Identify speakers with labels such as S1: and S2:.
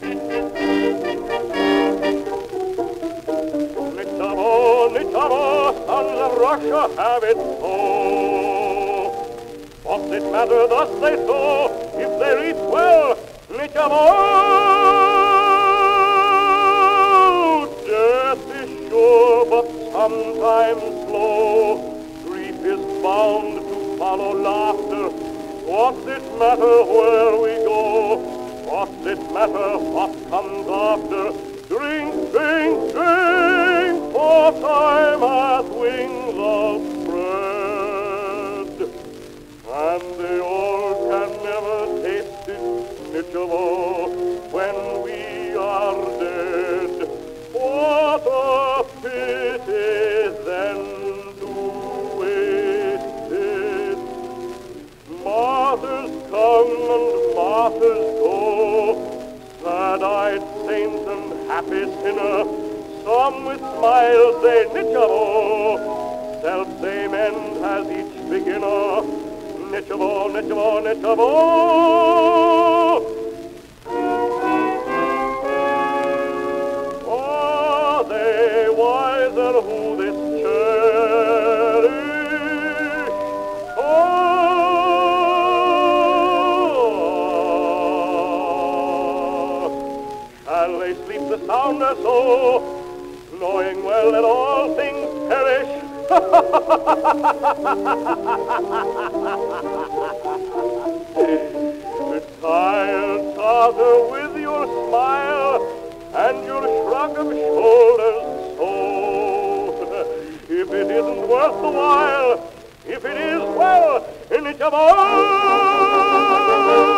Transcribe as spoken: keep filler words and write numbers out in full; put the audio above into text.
S1: Nichavo, Nichavo, sons of Russia have it so. What's it matter, thus they sow, if they reach well, Nichavo? Death is sure, but sometimes slow. Grief is bound to follow laughter. What's it matter where we go? What's it matter what comes after? Drink, drink, drink, for time hath wings of bread. And they all can never taste it, Nichavo, when we are dead. What a pity then to waste it. Martyrs come and martyrs go, sad-eyed saint and happy sinner, some with smiles say Nichavo, self-same end has each beginner. Nichavo, Nichavo, Nichavo. Are they wiser who this cherish? Oh, shall they sleep the sounder so, knowing well that all things perish? Tired Tartar, with your smile and your shrug of shoulders, so if it isn't worth the while, if it is, well, Nichavo!